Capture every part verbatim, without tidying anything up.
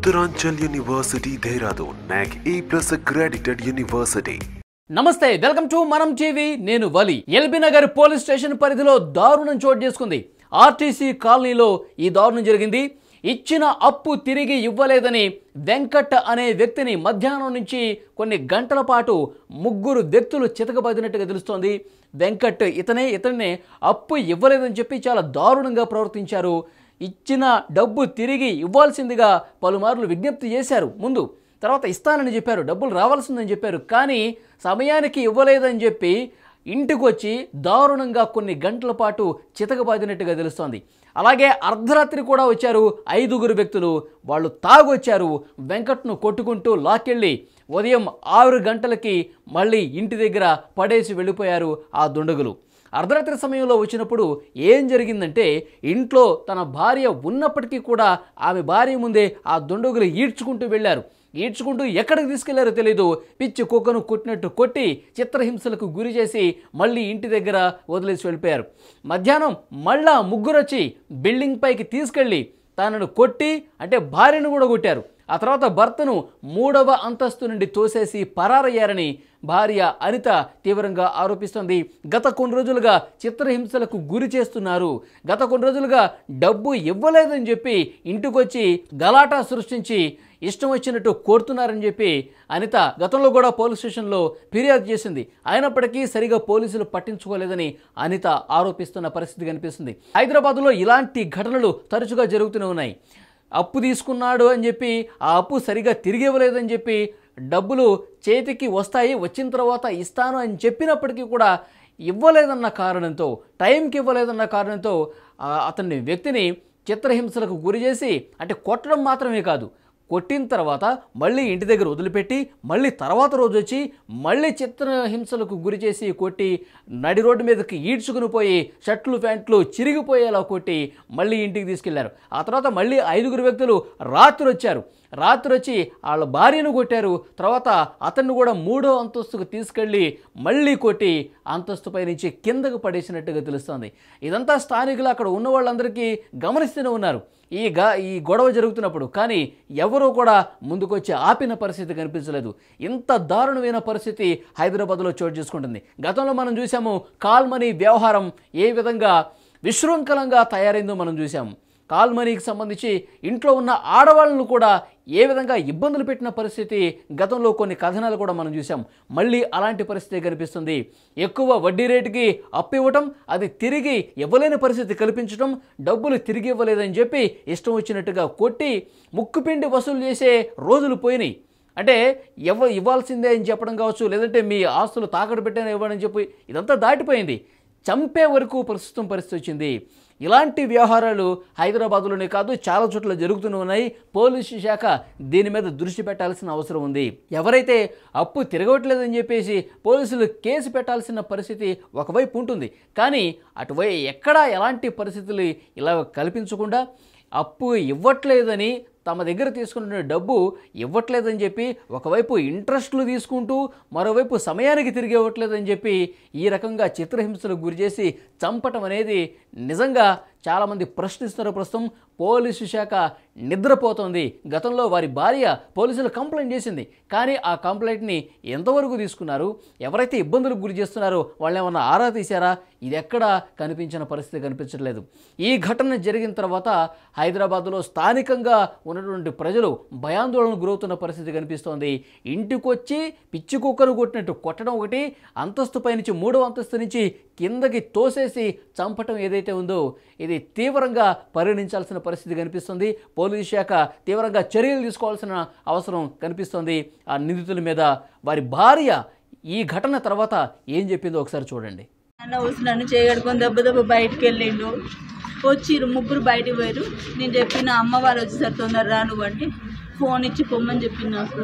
Uttaranchal University, Dehradun, N A C A plus accredited university. నమస్తే welcome to మనం TV నేను Vali LB Nagar police station పరిధిలో దారుణం చోటు చేసుకుంది. ఆర్టీసీ కాలనీలో ఈ దారుణం జరిగింది. ఇచ్చిన అప్పు తిరిగి ఇవ్వలేదని వెంకట్ అనే వ్యక్తిని మధ్యాహ్నం నుంచి కొన్ని గంటల పాటు ముగ్గురు వ్యక్తులు చితకబదినట్టుగా తెలుస్తోంది. వెంకట్ ఇతనే ఇతనే అప్పు ఇవ్వలేదని చెప్పి చాలా దారుణంగా ప్రవర్తించారు. ఇచ్చిన డబ్బు తిరిగి ఇవ్వాల్సిందిగా పలుమార్లు విజ్ఞప్తి చేశారు. ముందు తర్వాత ఇస్తానని చెప్పారు, డబ్బులు రావాల్సిందని చెప్పారు. కానీ సమయానికి ఇవ్వలేదని చెప్పి ఇంటికి వచ్చి దారుణంగా కొన్ని గంటల పాటు చితకబాదినట్టుగా తెలుస్తోంది. అలాగే అర్ధరాత్రి కూడా వచ్చారు ఐదుగురు వ్యక్తులు. వాళ్ళు తాగొచ్చారు, వెంకట్ను కొట్టుకుంటూ లాక్కెళ్ళి ఉదయం ఆరు గంటలకి మళ్ళీ ఇంటి దగ్గర పడేసి వెళ్ళిపోయారు ఆ దుండగులు. అర్ధరాత్రి సమయంలో వచ్చినప్పుడు ఏం జరిగిందంటే, ఇంట్లో తన భార్య ఉన్నప్పటికీ కూడా ఆమె భార్య ముందే ఆ దుండగులు ఈడ్చుకుంటూ వెళ్ళారు. ఈడ్చుకుంటూ ఎక్కడికి తీసుకెళ్లారో తెలీదు. పిచ్చి కుక్కను కొట్టినట్టు కొట్టి చిత్రహింసలకు గురి చేసి మళ్ళీ ఇంటి దగ్గర వదిలేసి వెళ్ళిపోయారు. మధ్యాహ్నం మళ్ళా ముగ్గురు వచ్చి బిల్డింగ్ పైకి తీసుకెళ్ళి తనను కొట్టి, అంటే భార్యను కూడా కొట్టారు. ఆ తర్వాత భర్తను మూడవ అంతస్తు నుండి తోసేసి పరారయ్యారని భార్య అనిత తీవ్రంగా ఆరోపిస్తోంది. గత కొన్ని రోజులుగా చిత్రహింసలకు గురి చేస్తున్నారు, గత కొన్ని రోజులుగా డబ్బు ఇవ్వలేదని చెప్పి ఇంటికొచ్చి గలాటా సృష్టించి ఇష్టం వచ్చినట్టు కోరుతున్నారని చెప్పి అనిత గతంలో కూడా పోలీస్ స్టేషన్లో ఫిర్యాదు చేసింది. అయినప్పటికీ సరిగా పోలీసులు పట్టించుకోలేదని అనిత ఆరోపిస్తున్న పరిస్థితి కనిపిస్తుంది. హైదరాబాద్లో ఇలాంటి ఘటనలు తరచుగా జరుగుతూనే ఉన్నాయి. అప్పు తీసుకున్నాడు అని చెప్పి ఆ అప్పు సరిగా తిరిగి ఇవ్వలేదని చెప్పి డబ్బులు చేతికి వస్తాయి, వచ్చిన తర్వాత ఇస్తాను అని చెప్పినప్పటికీ కూడా ఇవ్వలేదన్న కారణంతో, టైంకి ఇవ్వలేదన్న కారణంతో అతన్ని వ్యక్తిని చిత్రహింసలకు గురి చేసి, అంటే కొట్టడం మాత్రమే కాదు, కొట్టిన తర్వాత మళ్ళీ ఇంటి దగ్గర వదిలిపెట్టి మళ్ళీ తర్వాత రోజు వచ్చి మళ్ళీ చిత్రహింసలకు గురి చేసి కొట్టి నడి రోడ్డు మీదకి ఈడ్చుకుని పోయి షర్ట్లు ప్యాంట్లు చిరిగిపోయేలా కొట్టి మళ్ళీ ఇంటికి తీసుకెళ్లారు. ఆ తర్వాత మళ్ళీ ఐదుగురు వ్యక్తులు రాత్రి వచ్చారు. రాత్రి వచ్చి వాళ్ళ భార్యను కొట్టారు. తర్వాత అతన్ని కూడా మూడో అంతస్తుకు తీసుకెళ్ళి మళ్ళీ కొట్టి అంతస్తుపై నుంచి కిందకు పడేసినట్టుగా తెలుస్తోంది. ఇదంతా స్థానికులు అక్కడ ఉన్న వాళ్ళందరికీ గమనిస్తూనే ఉన్నారు ఈ గా ఈ గొడవ జరుగుతున్నప్పుడు. కానీ ఎవరూ కూడా ముందుకొచ్చి ఆపిన పరిస్థితి కనిపించలేదు. ఇంత దారుణమైన పరిస్థితి హైదరాబాద్లో చోటు చేసుకుంటుంది. గతంలో మనం చూసాము కాల్ మనీ వ్యవహారం ఏ విధంగా విశృంఖలంగా తయారైందో మనం చూసాము. కాల్ మనీకి సంబంధించి ఇంట్లో ఉన్న ఆడవాళ్ళను కూడా ఏ విధంగా ఇబ్బందులు పెట్టిన పరిస్థితి గతంలో కొన్ని కథనాలు కూడా మనం చూసాం. మళ్ళీ అలాంటి పరిస్థితి కనిపిస్తుంది. ఎక్కువ వడ్డీ రేటుకి అప్పు ఇవ్వటం, అది తిరిగి ఇవ్వలేని పరిస్థితి కల్పించడం, డబ్బులు తిరిగి ఇవ్వలేదని చెప్పి ఇష్టం వచ్చినట్టుగా కొట్టి ముక్కుపిండి వసూలు చేసే రోజులు పోయినాయి. అంటే ఇవ్వ ఇవ్వాల్సిందే అని చెప్పడం కావచ్చు, లేదంటే మీ ఆస్తులు తాకట్టు పెట్టాను ఇవ్వడని చెప్పి ఇదంతా దాటిపోయింది. చంపే వరకు ప్రస్తుతం పరిస్థితి వచ్చింది. ఇలాంటి వ్యవహారాలు హైదరాబాద్లోనే కాదు చాలా చోట్ల జరుగుతూనే ఉన్నాయి. పోలీసు శాఖ దీని మీద దృష్టి పెట్టాల్సిన అవసరం ఉంది. ఎవరైతే అప్పు తిరగట్లేదని చెప్పేసి పోలీసులు కేసు పెట్టాల్సిన పరిస్థితి ఒకవైపు ఉంటుంది. కానీ అటువైపు ఎక్కడా ఎలాంటి పరిస్థితులు ఇలా కల్పించకుండా అప్పు ఇవ్వట్లేదని, తమ దగ్గర తీసుకున్న డబ్బు ఇవ్వట్లేదని చెప్పి ఒకవైపు ఇంట్రెస్ట్లు తీసుకుంటూ మరోవైపు సమయానికి తిరిగి ఇవ్వట్లేదని చెప్పి ఈ రకంగా చిత్రహింసలకు గురి చేసి చంపటం అనేది నిజంగా చాలామంది ప్రశ్నిస్తున్నారు. ప్రస్తుతం పోలీసు శాఖ నిద్రపోతోంది. గతంలో వారి భార్య పోలీసులు కంప్లైంట్ చేసింది. కానీ ఆ కంప్లైంట్ని ఎంతవరకు తీసుకున్నారు, ఎవరైతే ఇబ్బందులకు గురి చేస్తున్నారో వాళ్ళు ఏమన్నా ఆరా తీశారా, ఇది ఎక్కడా కనిపించిన పరిస్థితి కనిపించట్లేదు. ఈ ఘటన జరిగిన తర్వాత హైదరాబాద్లో స్థానికంగా ఉన్నటువంటి ప్రజలు భయాందోళనకు గురవుతున్న పరిస్థితి కనిపిస్తోంది. ఇంటికొచ్చి పిచ్చి కుక్కను కొట్టినట్టు కొట్టడం ఒకటి, అంతస్తుపై నుంచి మూడవ అంతస్తు నుంచి కిందకి తోసేసి చంపటం ఏదైతే ఉందో ఇది తీవ్రంగా పరిగణించాల్సిన పరిస్థితి కనిపిస్తుంది. పోలీసు శాఖ తీవ్రంగా చర్యలు తీసుకోవాల్సిన అవసరం కనిపిస్తోంది ఆ నిందితుల మీద. వారి భార్య ఈ ఘటన తర్వాత ఏం చెప్పిందో ఒకసారి చూడండి. నన్ను చేయగడుకొని దెబ్బ దెబ్బ బయటికి వెళ్ళిండు. వచ్చిర్రు ముగ్గురు బయటికి పోయారు. నేను చెప్పిన అమ్మ వాళ్ళు వచ్చేసరి తొందర రాను అంటే ఫోన్ ఇచ్చి పొమ్మని చెప్పింది. నాకు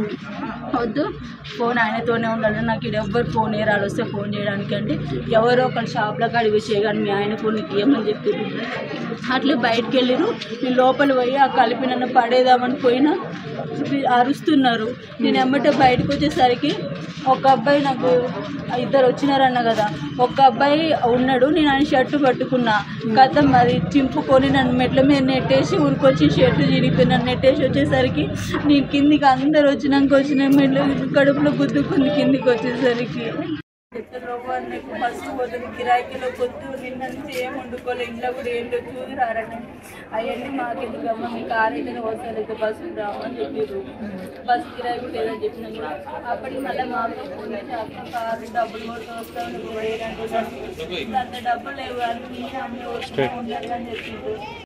వద్దు, ఫోన్ ఆయనతోనే ఉండాలి, నాకు ఇది ఎవ్వరు ఫోన్ ఏరాలు వస్తే ఫోన్ చేయడానికి అంటే ఎవరో ఒకరు షాప్లో కాడికి చేయగాని మీ ఆయన ఫోన్ ఇవ్వమని చెప్పింది. అట్లే బయటకు వెళ్ళిరు. నేను లోపల పోయి ఆ కలిపి నన్ను పడేదామని పోయినా అరుస్తున్నారు. నేను ఎమ్మటే బయటకు వచ్చేసరికి ఒక అబ్బాయి నాకు ఇద్దరు వచ్చినారన్న కదా, ఒక అబ్బాయి ఉన్నాడు, నేను ఆయన షర్టు పట్టుకున్నా కథం అది చింపుకొని నన్ను మెట్ల మీద నెట్టేసి ఊరికొచ్చి షర్టు చిరిగిపోయి నన్ను నెట్టేసి వచ్చేసరికి నేను కిందికి అందరు వచ్చినాక వచ్చిన మెట్ల కడుపులో గుద్దుకుంది కిందికి వచ్చేసరికి ఫస్ట్ పోతుంది గిరాకీలో పొద్దు నిన్న నుంచి ఏం వండుకోలే, ఇంట్లో కూడా ఏంటో చూసి రారని అవన్నీ మాకెందుకమ్మా మీ కారు అయితేనే వస్తారు అయితే బస్సు రామని చెప్పారు. బస్సు కిరాయి కూడా లేదని చెప్పినా కూడా అప్పటికి మళ్ళీ మా అక్క ఫోన్ చేసి అక్క కారు డబ్బులు కొడుతూ వస్తాను పోయేదంటే అంత డబ్బులు లేవు అని అన్నీ వస్తూ ఉండాలి అని చెప్పిండు.